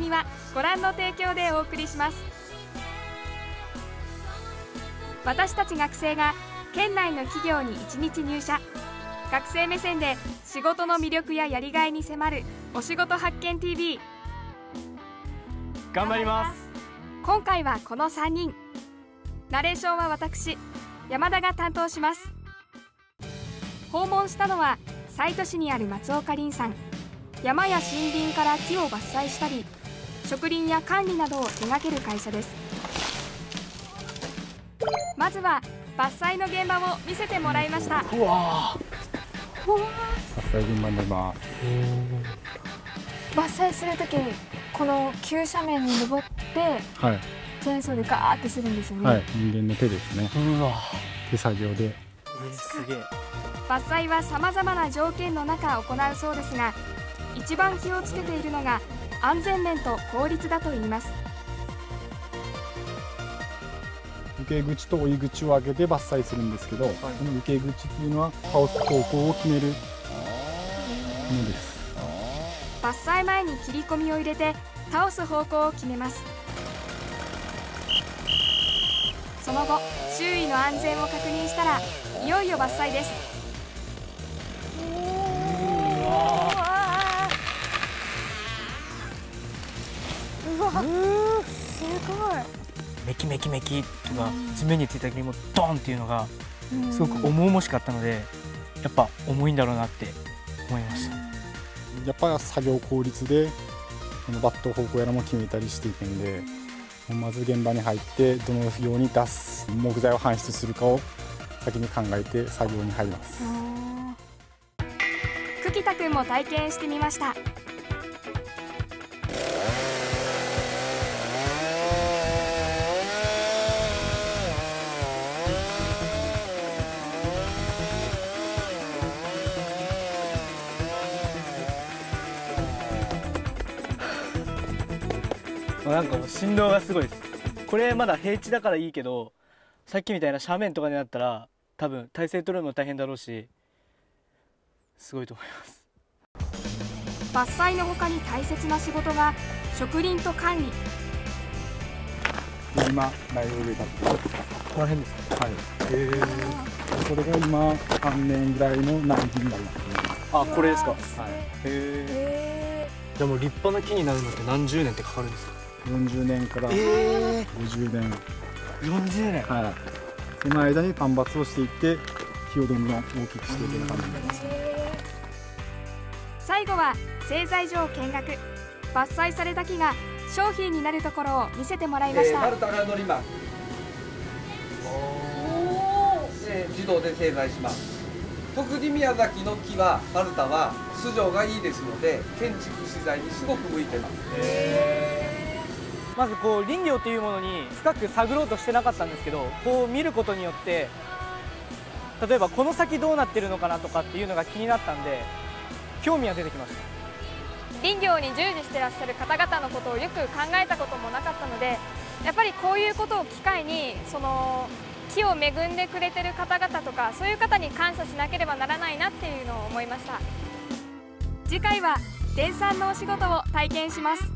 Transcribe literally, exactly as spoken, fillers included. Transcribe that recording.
組はご覧の提供でお送りします。私たち学生が県内の企業にいちにち入社、学生目線で仕事の魅力ややりがいに迫るお仕事発見 ティーブイ。 頑張ります。 今回はこのさんにん。ナレーションは私山田が担当します。訪問したのは西都市にある松岡林さん。山や森林から木を伐採したり、植林や管理などを手掛ける会社です。まずは伐採の現場を見せてもらいました。 うわ伐採現場になります。 伐採するとき、この急斜面に登って、 はい、 チェーンソーでガーってするんですよね。 はい、人間の手ですね。 うわ手作業で。 えー、すげえ。 伐採はさまざまな条件の中行うそうですが、一番気をつけているのが安全面と効率だといいます。 受け口と追い口を上げて伐採するんですけど、はい、この受け口っていうのは倒す方向を決めるものです。 伐採前に切り込みを入れて倒す方向を決めます。その後、周囲の安全を確認したらいよいよ伐採です。 うわ、すごい。 メキメキメキとか地面についた時にもドンっていうのがすごく重々しかったので、やっぱ重いんだろうなって思いました。 やっぱ作業効率でこのバット方向やらも決めたりしていくんで、まず現場に入ってどのように出す木材を搬出するかを先に考えて作業に入ります。 久喜田くんも体験してみました。 なんかもう振動がすごいです。これまだ平地だからいいけど、さっきみたいな斜面とかになったら多分体勢取るのも大変だろうし、すごいと思います。伐採の他に大切な仕事が植林と管理。 今苗を植えたここの辺ですか。 はい。えー、これが今さんねんぐらいの苗木になりますね。 あ、これですか。はい。へええ。でも立派な木になるのって何十年ってかかるんですか。 よんじゅうねんからごじゅうねん。 よんじゅうねん。 はい。その間に間伐をしていって木をどんどん大きくしていくような感じになります。 最後は製材所を見学。伐採された木が商品になるところを見せてもらいました。 えー、丸太が乗ります。で自動で製材します。特に宮崎の木は丸太は素性がいいですので建築資材にすごく向いてます。 まずこう林業というものに深く探ろうとしてなかったんですけど、こう見ることによって例えばこの先どうなってるのかなとかっていうのが気になったんで興味が出てきました。 林業に従事してらっしゃる方々のことをよく考えたこともなかったので、やっぱりこういうことを機会にその木を恵んでくれてる方々とか、そういう方に感謝しなければならないなっていうのを思いました。次回は電産のお仕事を体験します。